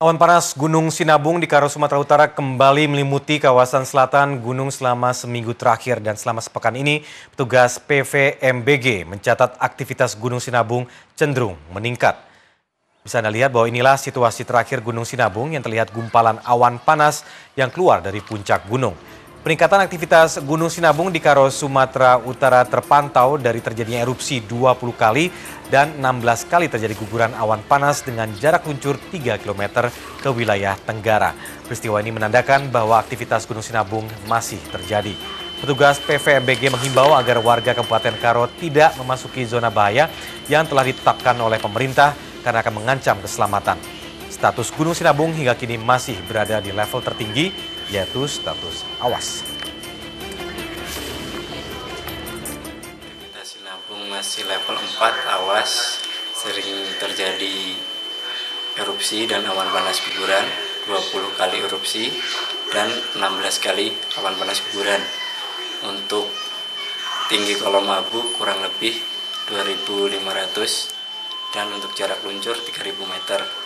Awan panas Gunung Sinabung di Karo, Sumatera Utara kembali melimuti kawasan selatan gunung selama seminggu terakhir dan selama sepekan ini petugas PVMBG mencatat aktivitas Gunung Sinabung cenderung meningkat. Bisa Anda lihat bahwa inilah situasi terakhir Gunung Sinabung yang terlihat gumpalan awan panas yang keluar dari puncak gunung. Peningkatan aktivitas Gunung Sinabung di Karo, Sumatera Utara terpantau dari terjadinya erupsi 20 kali dan 16 kali terjadi guguran awan panas dengan jarak luncur 3 km ke wilayah Tenggara. Peristiwa ini menandakan bahwa aktivitas Gunung Sinabung masih terjadi. Petugas PVMBG menghimbau agar warga Kabupaten Karo tidak memasuki zona bahaya yang telah ditetapkan oleh pemerintah karena akan mengancam keselamatan. Status Gunung Sinabung hingga kini masih berada di level tertinggi, yaitu status awas. Sinabung masih level 4 awas, sering terjadi erupsi dan awan panas guguran, 20 kali erupsi dan 16 kali awan panas guguran. Untuk tinggi kolom abu kurang lebih 2.500 dan untuk jarak luncur 3.000 meter.